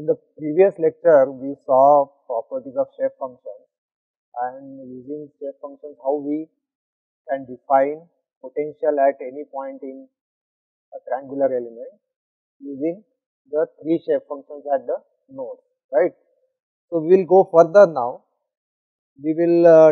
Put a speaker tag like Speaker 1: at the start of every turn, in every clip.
Speaker 1: In the previous lecture, we saw properties of shape functions, and using shape functions, how we can define potential at any point in a triangular element using the three shape functions at the node, right. So, we will go further now. We will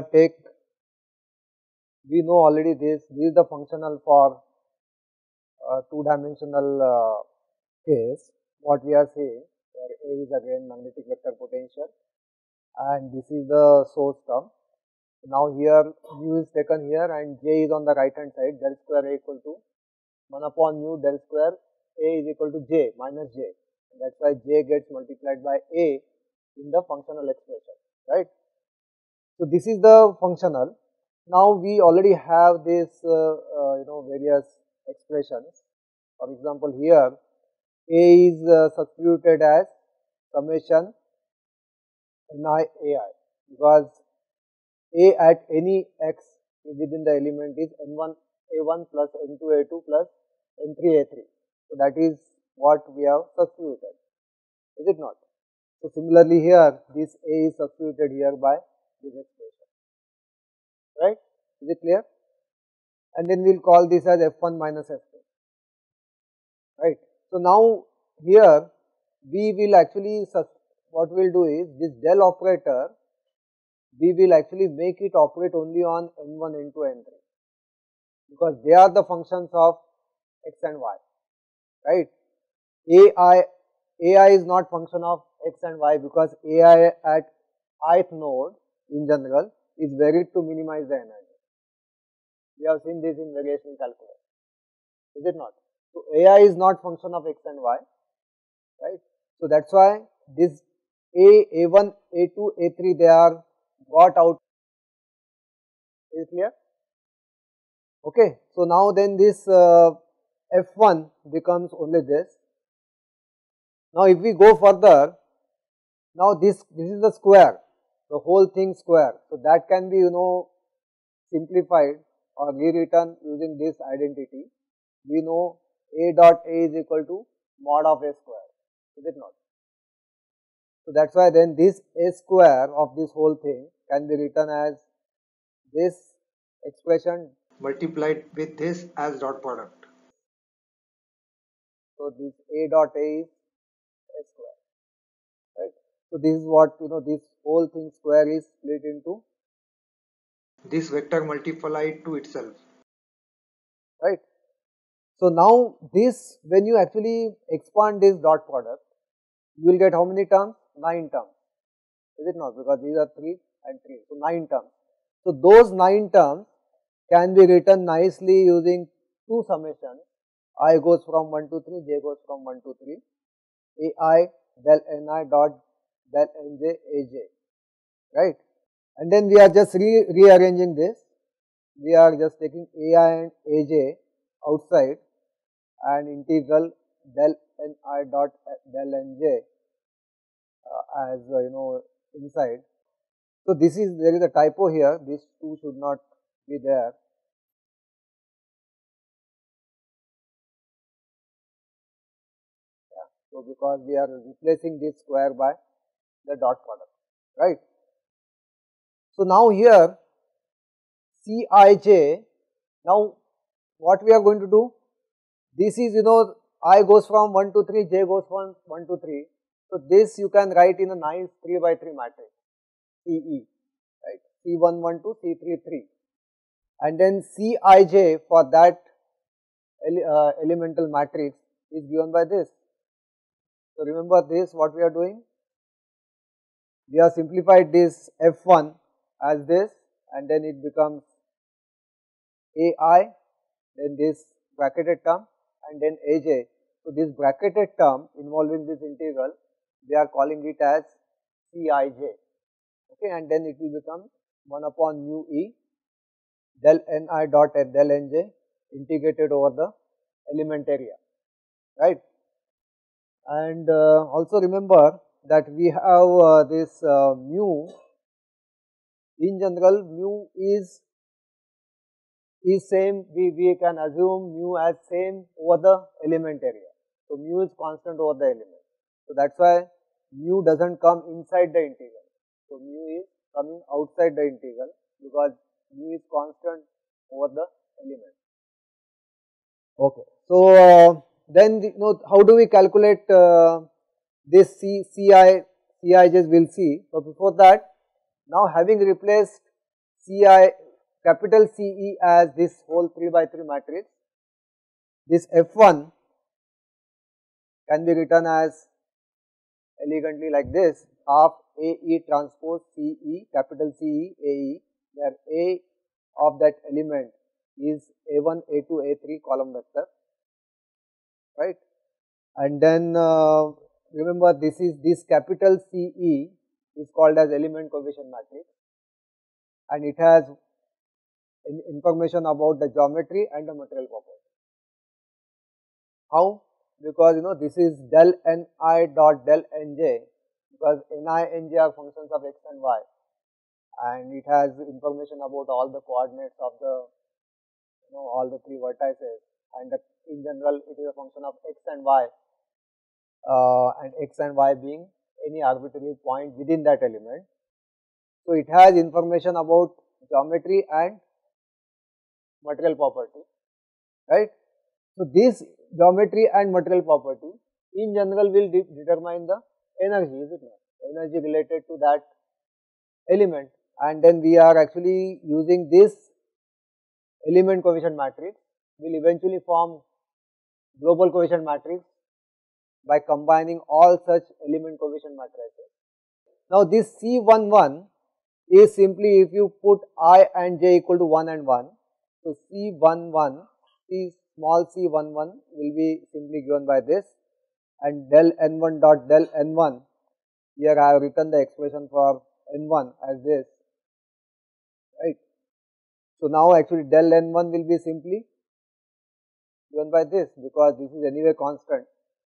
Speaker 1: we know already this is the functional for two-dimensional case. What we are saying, where A is again magnetic vector potential, and this is the source term. Now here mu is taken here and J is on the right hand side, del square A equal to 1 upon mu del square A is equal to J minus J. That is why J gets multiplied by A in the functional expression, right. So, this is the functional. Now, we already have this various expressions. For example, here A is substituted as summation Ni Ai, because A at any x within the element is N1 A1 plus N2 A2 plus N3 A3. So, that is what we have substituted, is it not? So, similarly here this A is substituted here by this expression, right, is it clear? And then we will call this as F1 minus F2, right. So, now here we will actually, what we will do is this del operator, we will actually make it operate only on N1, N2, N3, because they are the functions of x and y, right. AI is not function of x and y, because AI at ith node in general is varied to minimize the energy. We have seen this in variation calculus, is it not? So, AI is not function of x and y, right. So, that is why this A1, A2, A3 they are got out, is it clear? Okay. So, now then this F1 becomes only this. Now, if we go further, now this is the square, the whole thing square. So, that can be simplified or rewritten using this identity. We know A dot A is equal to mod of A square, is it not? So, that is why then this A square of this whole thing can be written as this expression multiplied with this as dot product. So, this A dot A is A square, right. So, this is what this whole thing square is split into this vector multiplied to itself, right. So, now this, when you actually expand this dot product, you will get how many terms? 9 terms, is it not? Because these are 3 and 3, so 9 terms. So, those 9 terms can be written nicely using two summations. I goes from 1 to 3, J goes from 1 to 3, AI del Ni dot del Nj Aj, right. And then we are just rearranging this. We are just taking Ai and Aj outside and integral del Ni dot del Nj as inside. So, this is, there is a typo here, these two should not be there. Yeah. So, because we are replacing this square by the dot product, right. So, now here Cij, now what we are going to do? This is I goes from 1 to 3, J goes from 1 to 3. So, this you can write in a nice 3 by 3 matrix, CE, right, C1, 1, 2, C3, 3, and then Cij for that elemental matrix is given by this. So, remember this, what we are doing? We have simplified this F1 as this, and then it becomes AI, then this bracketed term, and then Aj. So, this bracketed term involving this integral, we are calling it as Cij, okay, and then it will become 1 upon mu E del Ni dot del Nj integrated over the element area, right. And also remember that we have this mu, in general mu is same, we can assume mu as same over the element area. So, mu is constant over the element. So, that is why mu doesn't come inside the integral. So mu is coming outside the integral because mu is constant over the element. Okay. So then how do we calculate this Cij's we'll see. So before that, now having replaced Ci capital Ce as this whole 3 by 3 matrix, this F1 can be written as elegantly like this, half AE transpose CE, capital CE AE, where A of that element is A1, A2, A3 column vector, right. And then remember this capital CE is called as element coefficient matrix, and it has information about the geometry and the material property. How? Because this is del Ni dot del Nj, because Ni and Nj are functions of x and y, and it has information about all the coordinates of the all the 3 vertices, and in general it is a function of x and y, and x and y being any arbitrary point within that element. So it has information about geometry and material property, right. So this geometry and material property in general will determine the energy, is it not? Energy related to that element, and then we are actually using this element coefficient matrix will eventually form global coefficient matrix by combining all such element coefficient matrices. Now this C11 is simply if you put I and j equal to 1 and 1, so C11, small c11 will be simply given by this, and del n1 dot del n1, here I have written the expression for n1 as this, right. So now actually del n1 will be simply given by this, because this is anyway constant.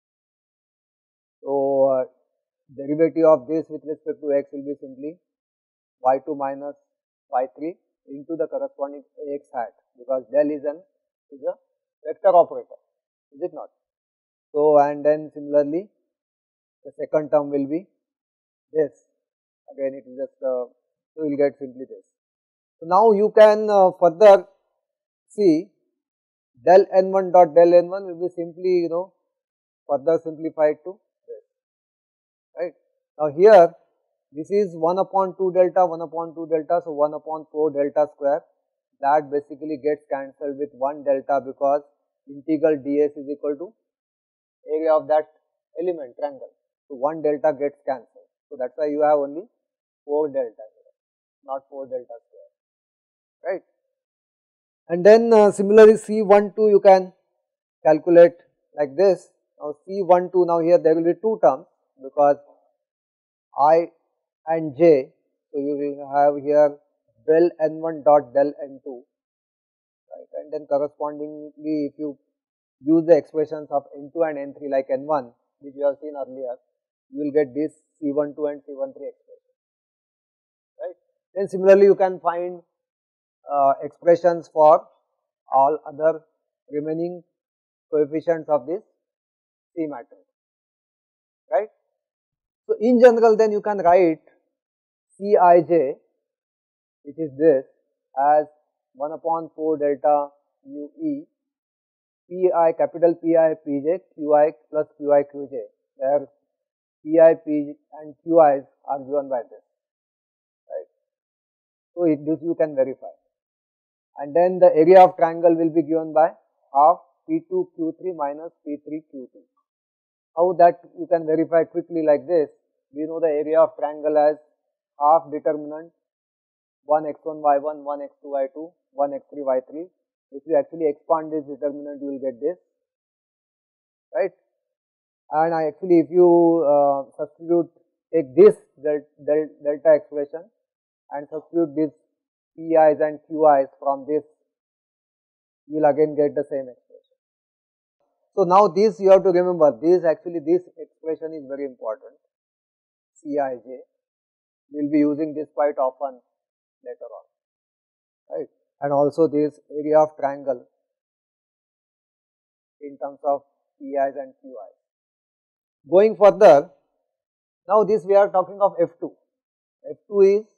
Speaker 1: So derivative of this with respect to x will be simply y2 minus y3 into the corresponding ax hat, because del is a vector operator, is it not? So and then similarly the second term will be this, again it is just so you will get simply this. So now you can further see del n1 dot del n1 will be simply further simplified to this, right. Now here this is 1 upon 2 delta, 1 upon 2 delta, so 1 upon 4 delta square, that basically gets cancelled with 1 delta, because integral ds is equal to area of that element triangle. So 1 delta gets cancelled. So that's why you have only 4 delta here, not 4 delta square, right. And then similarly C12 you can calculate like this. Now C12, now here there will be 2 terms, because I and j, so you will have here del n1 dot del n2, right, and then correspondingly if you use the expressions of n2 and n3 like n1 which you have seen earlier, you will get this C12 and C13 expression, right. Then similarly you can find expressions for all other remaining coefficients of this C matrix, right. So in general then you can write Cij, which is this, as 1 upon 4 delta mu e pi, capital Pi Pj Qi plus Qi Qj, where Pi, P and Qi's are given by this, right. So this you can verify, and then the area of triangle will be given by half P2 Q3 minus P3 Q2. How that you can verify quickly like this, we know the area of triangle as half determinant 1 x1 y1, 1 x2 y2, 1 x3 y3. If you actually expand this determinant, you will get this, right. And actually if you take this delta expression and substitute this Pi's and Q's from this, you will again get the same expression. So now this you have to remember, this expression is very important, Cij, we will be using this quite often later on, right. And also this area of triangle in terms of Pi's and Q's. Going further, Now this we are talking of F2. F2 is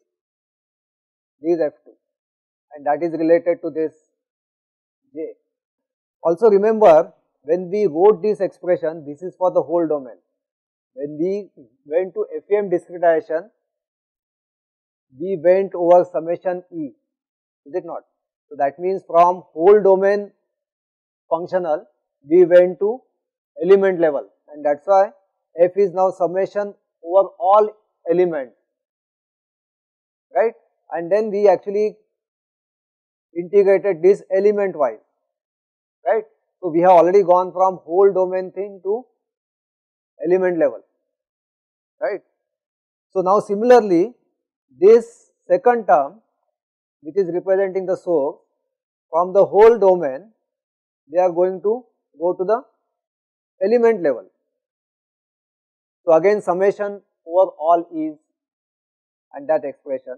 Speaker 1: F2 and that is related to this J. Also remember, when we wrote this expression, this is for the whole domain. When we went to FEM discretization, we went over summation E, is it not? So that means from whole domain functional, we went to element level, and that's why F is now summation over all elements, right? And then we actually integrated this element wise, right? So we have already gone from whole domain thing to element level, right? So now similarly, this second term, which is representing the source, from the whole domain, they are going to go to the element level. So again summation over all is, and that expression,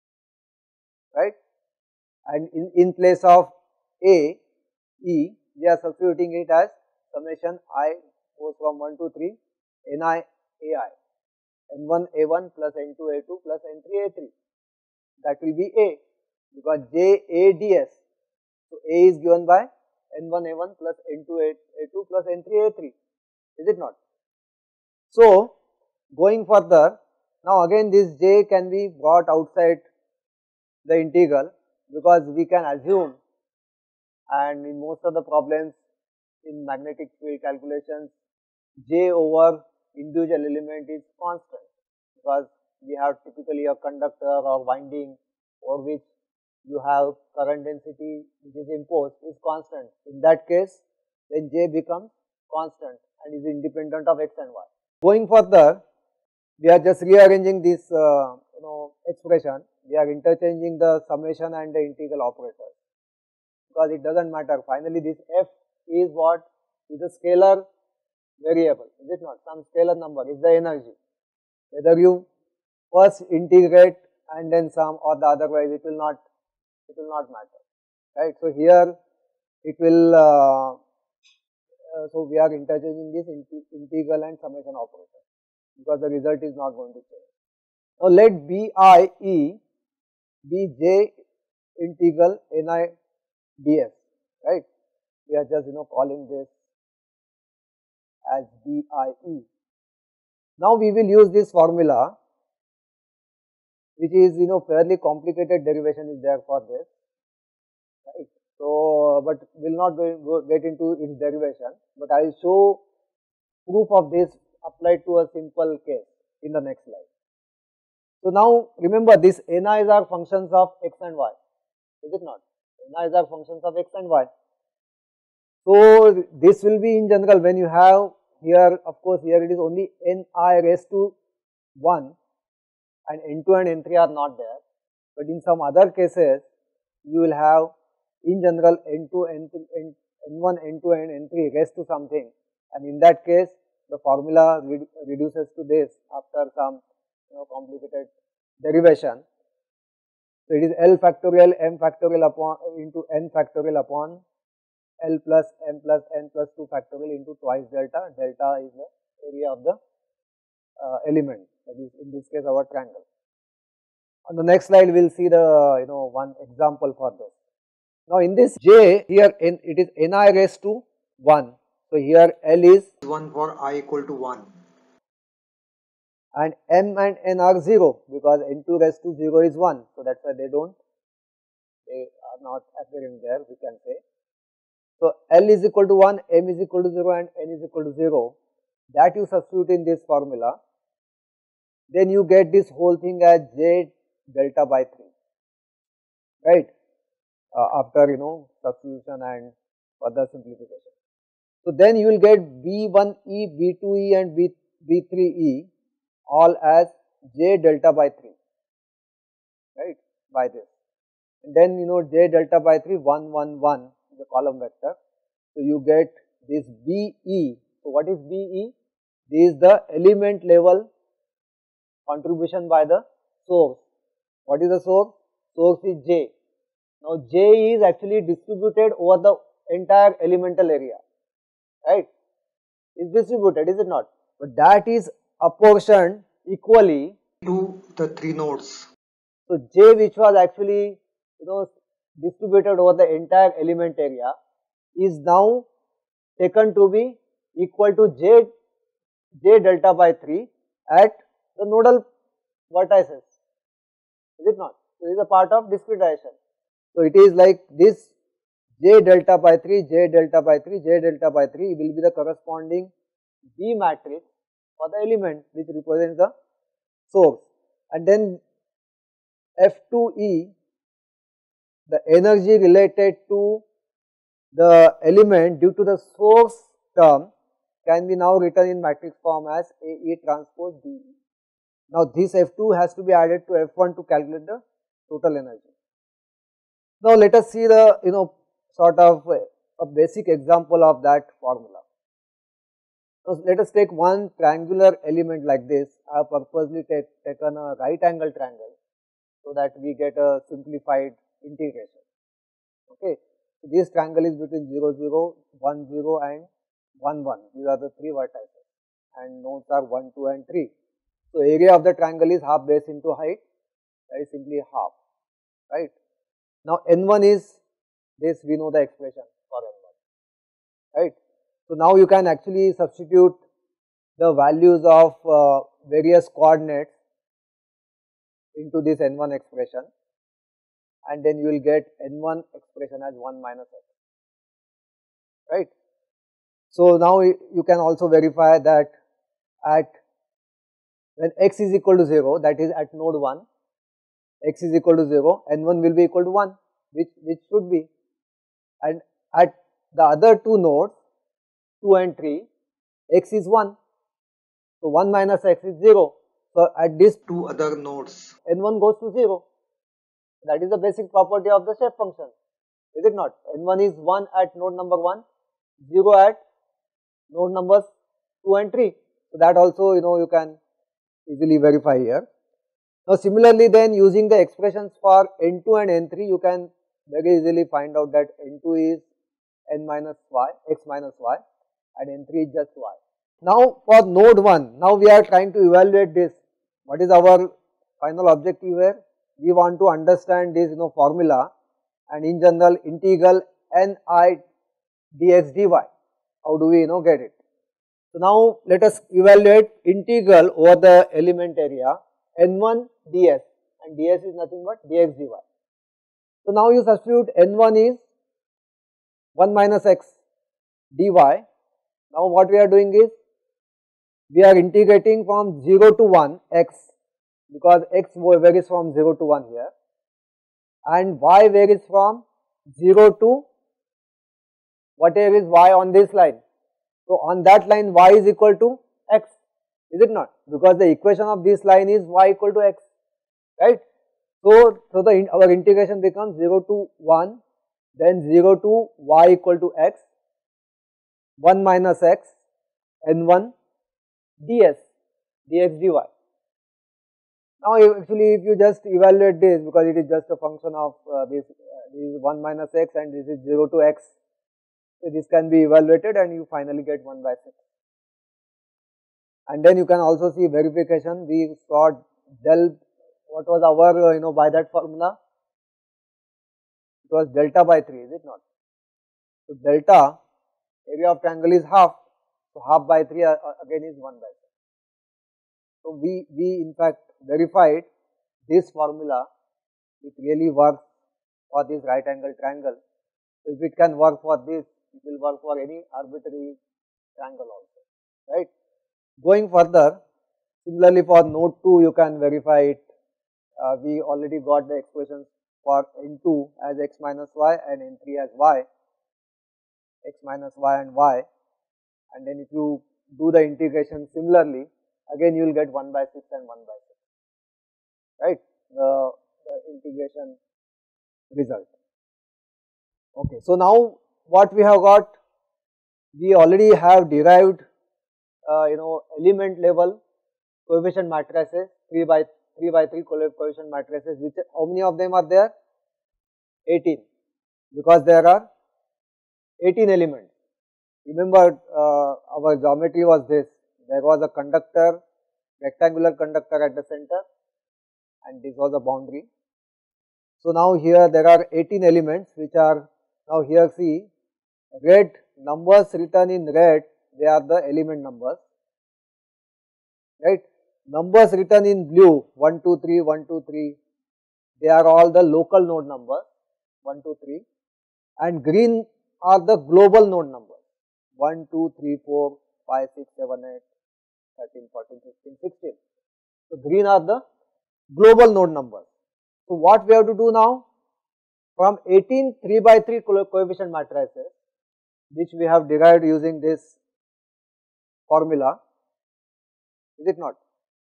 Speaker 1: right? And in place of A, E, we are substituting it as summation I goes from 1 to 3, Ni Ai, N1 A1 plus N2 A2 plus N3 A3. That will be A, because J A ds. So A is given by N1 A1 plus N2 A2 plus N3 A3, is it not? So going further, now again this J can be brought outside the integral, because we can assume, and in most of the problems in magnetic field calculations, J over individual element is constant, because we have typically a conductor or winding over which you have current density which is imposed is constant. In that case, then J becomes constant and is independent of X and Y. Going further, we are just rearranging this expression. We are interchanging the summation and the integral operators, because it does not matter. Finally, this F is what is a scalar variable, is it not? Some scalar number is the energy. Whether you first integrate and then sum or the otherwise, it will not matter, right? So here it will. So we are interchanging this integral and summation operator, because the result is not going to change. Now let BIE be J integral Ni ds, right? We are just calling this as BIE. Now we will use this formula, which is fairly complicated derivation is there for this, right? So but will not get into its derivation, but I will show proof of this applied to a simple case in the next slide. So now remember, this Ni's are functions of X and Y, is it not? Ni's are functions of X and Y. So this will be in general when you have here, of course here it is only Ni raised to 1 and N2 and N3 are not there, but in some other cases you will have in general N1, N2 and N3 raised to something, and in that case the formula reduces to this after some complicated derivation. So it is L factorial M factorial upon into N factorial upon L plus M plus N plus 2 factorial into twice delta. Delta is the area of the element, that is in this case our triangle. On the next slide we will see the one example for this. Now in this J here it is Ni raised to 1. So here L is 1 for I equal to 1. And M and N are 0, because N2 raised to 0 is 1. So that's why they are not appearing there, we can say. So L is equal to 1, M is equal to 0 and N is equal to 0. That you substitute in this formula. Then you get this whole thing as J delta by 3, right? After substitution and further simplification. So then you will get B1E, B2E and B3E all as J delta by 3, right, by this. And then J delta by 3, 1, 1, 1 is the column vector. So you get this BE. So what is BE? This is the element level contribution by the source. What is the source? Source is J. Now J is actually distributed over the entire elemental area, right? It's distributed, is it not? But that is apportioned equally
Speaker 2: to the three nodes.
Speaker 1: So J, which was actually distributed over the entire element area, is now taken to be equal to J delta by 3 at the nodal vertices. Is it not? So this is a part of discretization. So it is like this J delta by 3, J delta by 3, J delta by 3 will be the corresponding B matrix for the element which represents the source. And then F2E, the energy related to the element due to the source term can be now written in matrix form as AE transpose DE. Now this F2 has to be added to F1 to calculate the total energy. Now let us see the sort of a basic example of that formula. So let us take one triangular element like this. I have purposely taken a right angle triangle so that we get a simplified integration. Okay, so this triangle is between 0, 0, 1, 0 and 1, 1. These are the three vertices and nodes are 1, 2 and 3. So area of the triangle is half base into height, that is simply half, right. Now N1 is this, we know the expression for N1, right. So now you can actually substitute the values of various coordinates into this N1 expression, and then you will get N1 expression as 1 minus x, right. So now you can also verify that at when x is equal to 0, that is at node 1, x is equal to 0, N1 will be equal to 1, which should be, and at the other two nodes 2 and 3, x is 1, so 1 minus x is 0. So at these
Speaker 2: two other nodes,
Speaker 1: N1 goes to 0. That is the basic property of the shape function, is it not? N1 is 1 at node number 1, 0 at node numbers 2 and 3. So that also you can easily verify here. Now similarly then, using the expressions for N2 and N3, you can very easily find out that N2 is N minus y, x minus y, and N3 is just y. Now for node 1, now we are trying to evaluate this. What is our final objective here? We want to understand this formula, and in general integral Ni dx dy. How do we get it? So now let us evaluate integral over the element area N1 ds, and ds is nothing but dx dy. So now you substitute N1 is 1 minus x dy. Now what we are doing is, we are integrating from 0 to 1 x, because x varies from 0 to 1 here, and y varies from 0 to whatever is y on this line. So on that line y is equal to x, is it not? Because the equation of this line is y equal to x, right. So our integration becomes 0 to 1, then 0 to y equal to x, 1 minus x, N1 ds, dx dy. Now actually if you just evaluate this, because it is just a function of this is 1 minus x and this is 0 to x, so this can be evaluated and you finally get 1 by 6. And then you can also see verification. We saw del, what was our by that formula, it was delta by 3, is it not? So delta, area of triangle is half, so half by 3 again is 1 by 6. So we in fact verified this formula, it really works for this right angle triangle. So if it can work for this, it will work for any arbitrary triangle also, right. Going further, similarly for node 2 you can verify it. We already got the expressions for N2 as x minus y and N3 as y, x minus y and y, and then if you do the integration similarly, again you will get 1 by 6 and 1 by 6, right, the integration result. Okay, so now what we have got, we already have derived element level coefficient matrices, 3 by 3 coefficient matrices, which how many of them are there? 18, because there are 18 elements. Remember our geometry was this, there was a conductor, rectangular conductor at the center, and this was a boundary. So now here there are 18 elements which are, now here see, red numbers written in red, they are the element numbers, right. Numbers written in blue 1, 2, 3, 1, 2, 3, they are all the local node numbers 1, 2, 3, and green are the global node numbers 1, 2, 3, 4, 5, 6, 7, 8, 13, 14, 15, 16. So green are the global node numbers. So what we have to do now, from 18 3 by 3 coefficient matrices which we have derived using this formula, is it not,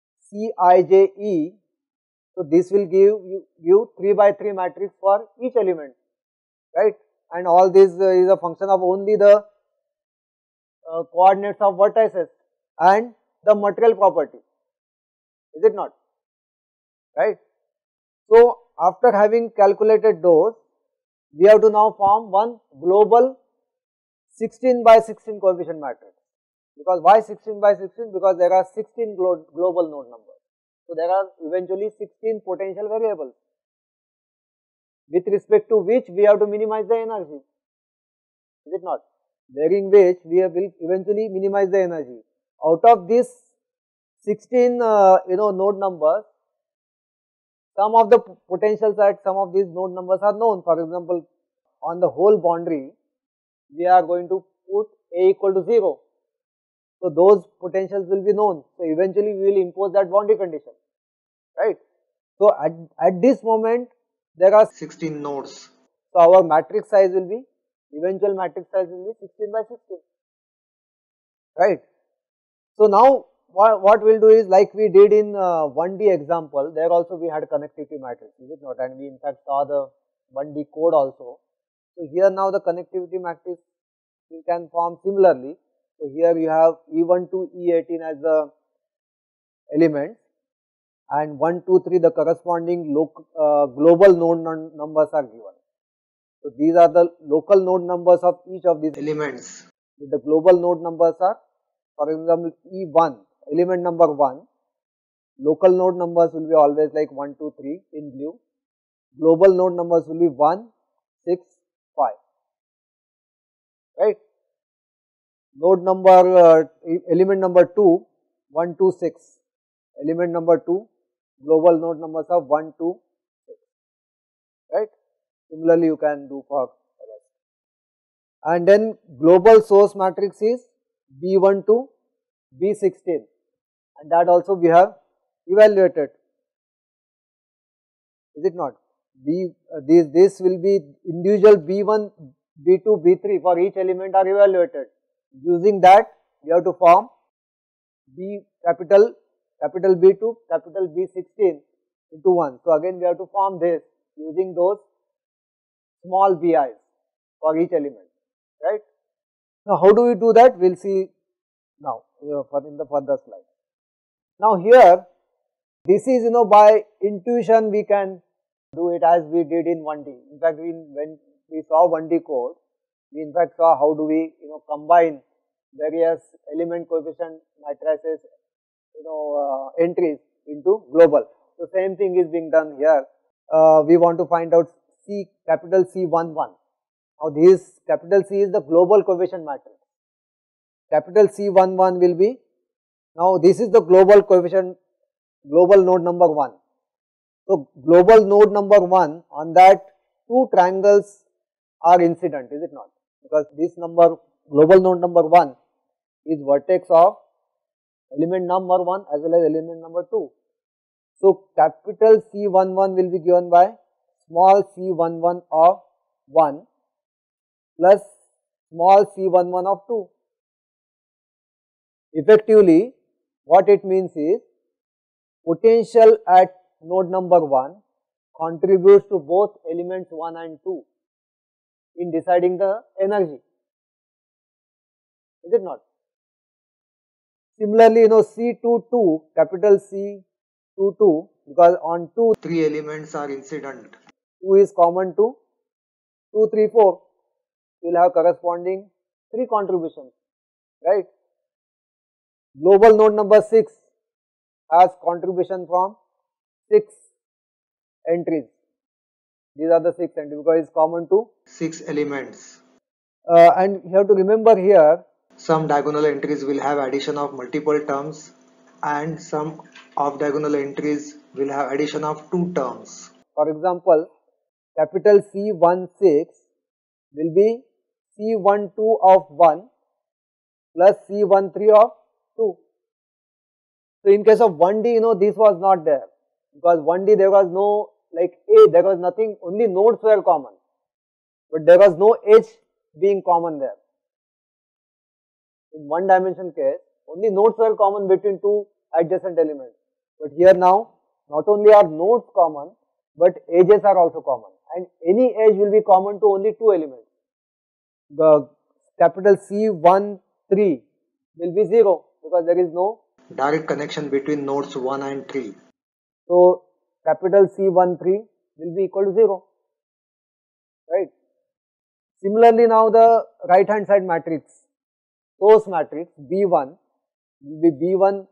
Speaker 1: Cij, so this will give 3 by 3 matrix for each element, right, and all this is a function of only the coordinates of vertices and the material property, is it not, right. So after having calculated those, we have to now form one global 16 by 16 coefficient matrix. Because why 16 by 16? Because there are 16 global node numbers. So there are eventually 16 potential variables with respect to which we have to minimize the energy, is it not? Varying which we will eventually minimize the energy. Out of this 16 node numbers, some of the potentials at some of these node numbers are known. For example, on the whole boundary, we are going to put A equal to 0. So those potentials will be known. So eventually we will impose that boundary condition, right. So at this moment there are
Speaker 2: 16 nodes.
Speaker 1: So our matrix size will be, eventual matrix size will be 16 by 16, right. So now what we will do is, like we did in 1D example, there also we had connectivity matrix, is it not, and we in fact saw the 1D code also. So here now the connectivity matrix we can form similarly. So here you have E1 to E18 as the elements, and 1, 2, 3 the corresponding global node numbers are given. So these are the local node numbers of each of these
Speaker 2: elements.
Speaker 1: The global node numbers are, for example, E1, element number 1, local node numbers will be always like 1, 2, 3 in blue, global node numbers will be 1, 6, 5, right. Node number, element number 2, 1, 2, 6, element number 2, global node numbers of 1, 2, 6, right. Similarly, you can do for the rest. And then global source matrix is B1 to B16, and that also we have evaluated, is it not? This will be individual B1, B2, B3 for each element are evaluated. Using that, we have to form capital B2, capital B16 into 1. So again we have to form this using those small bi's for each element, right. Now how do we do that? We will see now in the further slide. Now here, this is by intuition we can do it as we did in 1D. In fact, when we saw 1D code, we in fact saw how do we combine various element coefficient matrices entries into global. So same thing is being done here. We want to find out capital C11. Now this capital C is the global coefficient matrix. Capital C11 will be, now this is the global coefficient, global node number 1. So global node number 1, on that 2 triangles are incident, is it not? Because this number, global node number 1 is vertex of element number 1 as well as element number 2. So capital C11 will be given by small c11 of 1 plus small c11 of 2. Effectively, what it means is, potential at node number 1 contributes to both elements 1 and 2 in deciding the energy, is it not? Similarly, C22, capital C22, because on 2,
Speaker 2: 3 elements are incident.
Speaker 1: 2 is common to 2, 3, 4, you will have corresponding 3 contributions, right. Global node number 6 has contribution from 6 entries. These are the 6 entries because it's common to
Speaker 2: 6 elements.
Speaker 1: and you have to remember here
Speaker 2: Some diagonal entries will have addition of multiple terms and some off diagonal entries will have addition of 2 terms.
Speaker 1: for example capital C16 will be C12 of 1 plus C13 of 2. So in case of 1D, this was not there because 1D there was no like A, there was nothing, only nodes were common, but there was no edge being common there. In one dimension case, only nodes were common between two adjacent elements. But here now, not only are nodes common, but edges are also common, and any edge will be common to only two elements. The capital C13 will be 0 because there is no
Speaker 2: direct connection between nodes 1 and 3.
Speaker 1: So capital C13 will be equal to 0, right? Similarly, now the right hand side matrix, source matrix B1 will be B1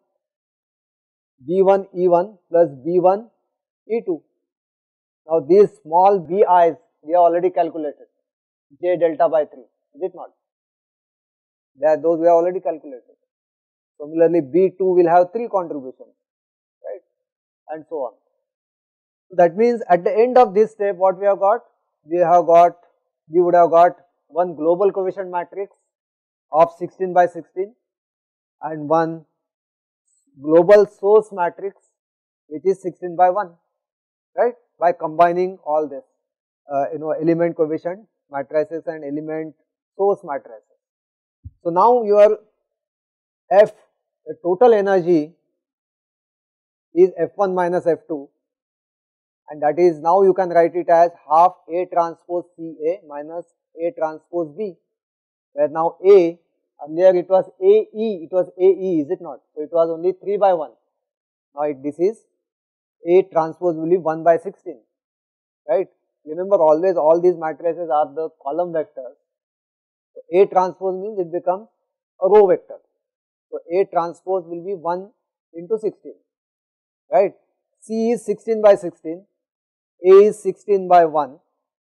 Speaker 1: E1 plus B1 E2. Now these small bi's we have already calculated, J delta by 3, is it not? Those we have already calculated. Similarly, B2 will have 3 contributions, right, and so on. So that means at the end of this step what we have got? We would have got one global coefficient matrix of 16 by 16 and one global source matrix which is 16 by 1, right, by combining all this element coefficient matrices and element source matrices. So now your F, the total energy is F1 minus F2, and that is now you can write it as half A transpose CA minus A transpose B, where now A, earlier it was AE, is it not? So it was only 3 by 1. Now this is A transpose will be 1 by 16, right? Remember always all these matrices are the column vectors. So A transpose means it becomes a row vector. So A transpose will be 1 into 16, right? C is 16 by 16, A is 16 by 1,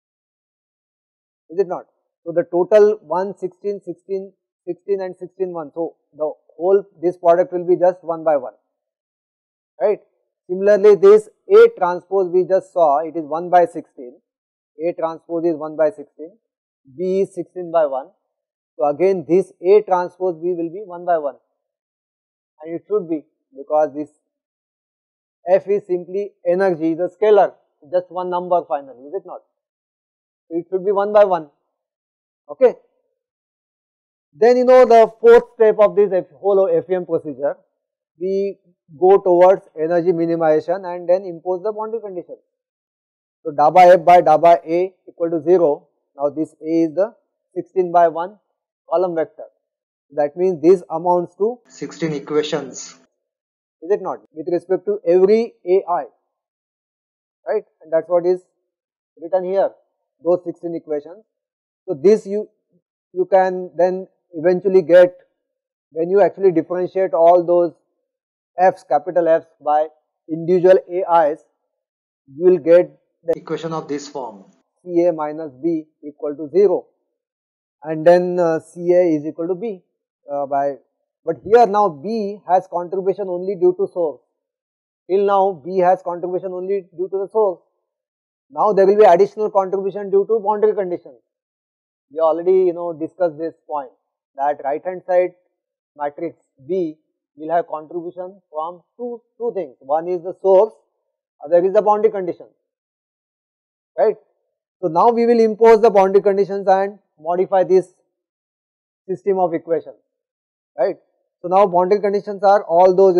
Speaker 1: is it not? So the total 1, 16, 16, 16 and 16, 1. So the whole, this product will be just 1 by 1, right? Similarly, this A transpose we just saw, it is 1 by 16, A transpose is 1 by 16, B is 16 by 1. So again this A transpose B will be 1 by 1, and it should be because this F is simply energy, the scalar, just one number finally, is it not? So it should be 1 by 1, okay. Then the fourth step of this whole FEM procedure, we go towards energy minimization and then impose the boundary condition. So dabba F by dabba A equal to 0. Now this A is the 16 by 1 column vector. That means this amounts to
Speaker 2: 16 equations.
Speaker 1: Is it not? With respect to every AI, right? And that's what is written here, those 16 equations. So this you can then eventually get when you actually differentiate all those F's, capital F's by individual AIs, you will get the
Speaker 2: equation of this form.
Speaker 1: CA minus B equal to 0, and then CA is equal to B but here now B has contribution only due to source. Till now B has contribution only due to the source. Now there will be additional contribution due to boundary conditions. We already discussed this point that right hand side matrix B will have contribution from two things. One is the source, other is the boundary condition, right? So now we will impose the boundary conditions and modify this system of equations, right? So now boundary conditions are all those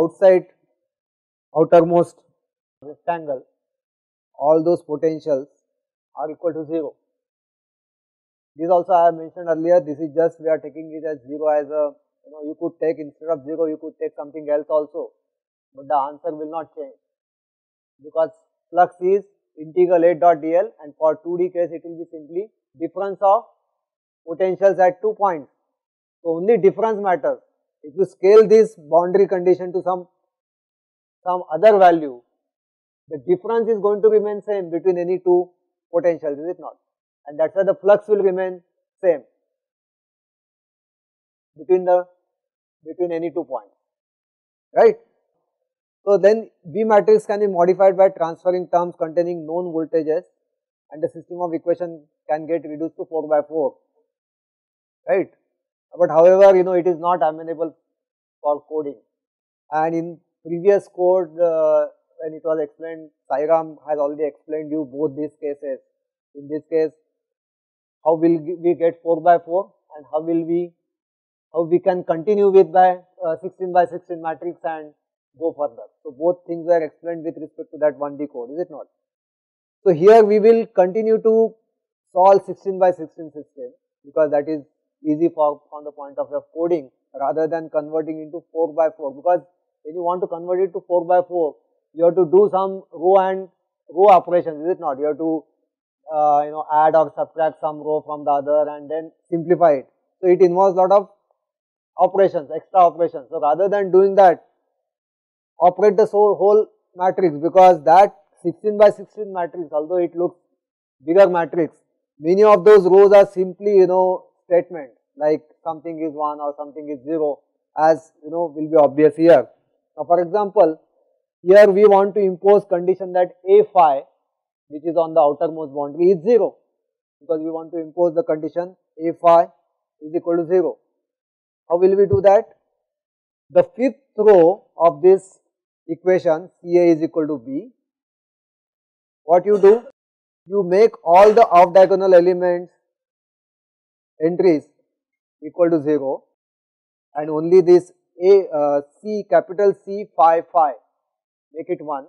Speaker 1: outermost rectangle, all those potentials are equal to 0. This also I have mentioned earlier, this is just we are taking it as 0 as a, you could take instead of 0 you could take something else also, but the answer will not change because flux is integral A dot dl, and for 2D case it will be simply difference of potentials at 2 points. So only difference matters. If you scale this boundary condition to some some other value, the difference is going to remain same between any two potentials, is it not? And that's why the flux will remain same between any 2 points, right? So then B matrix can be modified by transferring terms containing known voltages, and the system of equation can get reduced to 4 by 4, right? But however, it is not amenable for coding. And in previous code, when it was explained, Sairam has already explained you both these cases. In this case, how will we get 4 by 4, and how we can continue with the 16 by 16 matrix and go further. So both things were explained with respect to that 1D code, is it not? So here we will continue to solve 16 by 16 system, because that is easy from the point of view of coding, rather than converting into 4 by 4, because when you want to convert it to 4 by 4, you have to do some row operations, is it not? You have to add or subtract some row from the other and then simplify it. So it involves a lot of operations, extra operations. So rather than doing that, operate the whole matrix, because that 16 by 16 matrix, although it looks bigger matrix, many of those rows are simply statement like something is 1 or something is 0, as will be obvious here. Now for example, here we want to impose condition that A phi, which is on the outermost boundary, is 0, because we want to impose the condition A phi is equal to 0. How will we do that? The fifth row of this equation, CA is equal to B, what you do? You make all the off diagonal elements entries equal to 0, and only this C, capital C phi phi, make it 1,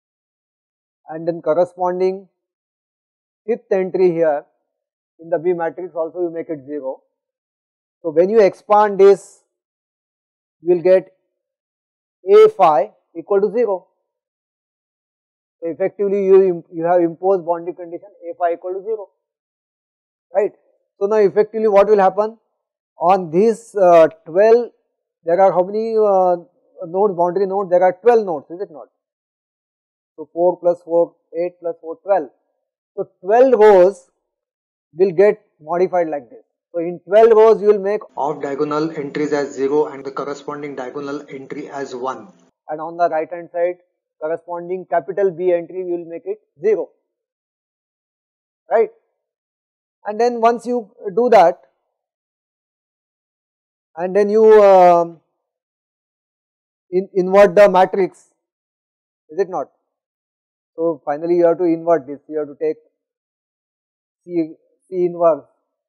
Speaker 1: and then corresponding fifth entry here in the B matrix also you make it 0. So when you expand this, you will get A phi equal to 0. So effectively you have imposed boundary condition A phi equal to 0, right? So now effectively what will happen? On this 12, there are how many nodes, boundary nodes? There are 12 nodes, is it not? So 4 plus 4, 8 plus 4, 12. So 12 rows will get modified like this. So in 12 rows you will make
Speaker 2: Off diagonal entries as 0 and the corresponding diagonal entry as 1.
Speaker 1: And on the right hand side, corresponding capital B entry you will make it 0, right? And then once you do that, and then you invert the matrix, is it not? So finally you have to invert this, you have to take C inverse,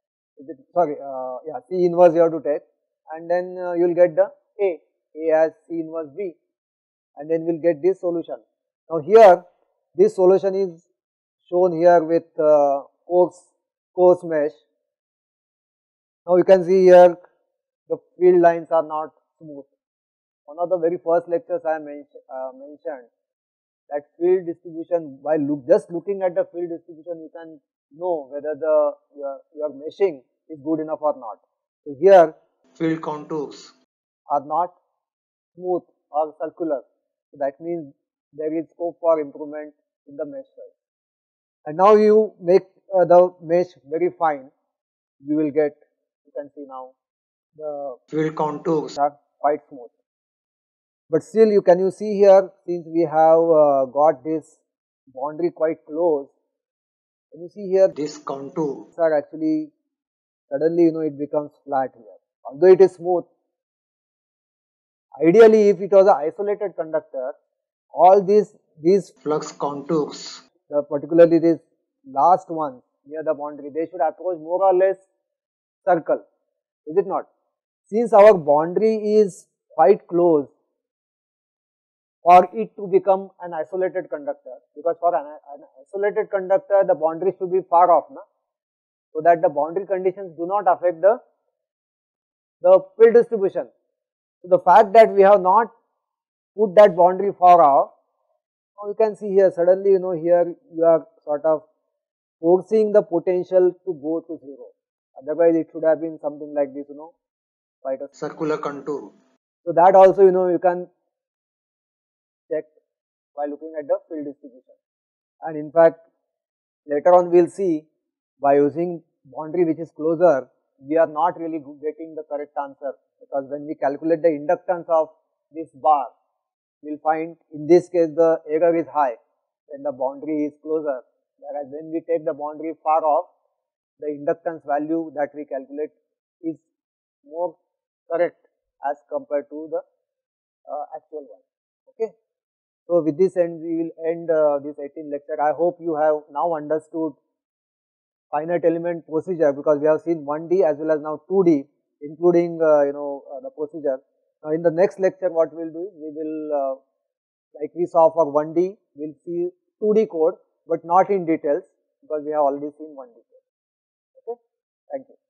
Speaker 1: C inverse you have to take, and then you will get the A as C inverse B, and then we will get this solution. Now here this solution is shown here with coarse mesh. Now you can see here the field lines are not smooth. One of the very first lectures I mentioned that field distribution, by just looking at the field distribution you can know whether your meshing is good enough or not. So here
Speaker 2: field contours
Speaker 1: are not smooth or circular, so that means there is scope for improvement in the mesh size. And now you make the mesh very fine, you will get, you can see now the
Speaker 2: field contours
Speaker 1: are quite smooth. But still you see here, since we have got this boundary quite close, can you see here
Speaker 2: this contour
Speaker 1: are actually suddenly it becomes flat here, although it is smooth. Ideally if it was an isolated conductor, all these
Speaker 2: flux contours,
Speaker 1: particularly this last one near the boundary, they should approach more or less circle, is it not? Since our boundary is quite close for it to become an isolated conductor, because for an isolated conductor the boundary should be far off, so that the boundary conditions do not affect the field distribution. So the fact that we have not put that boundary far off, now you can see here suddenly here you are sort of forcing the potential to go to 0. Otherwise it should have been something like this, quite a
Speaker 2: circular contour.
Speaker 1: So that also you can check by looking at the field distribution. And in fact, later on we will see by using boundary which is closer, we are not really getting the correct answer, because when we calculate the inductance of this bar, we will find in this case the error is high when the boundary is closer, whereas when we take the boundary far off, the inductance value that we calculate is more correct as compared to the actual one. Okay. So with this end, we will end this 18th lecture. I hope you have now understood finite element procedure, because we have seen 1D as well as now 2D, including the procedure. Now in the next lecture, what we will do, we will like we saw for 1D, we will see 2D code, but not in details, because we have already seen 1D code. Okay. Thank you.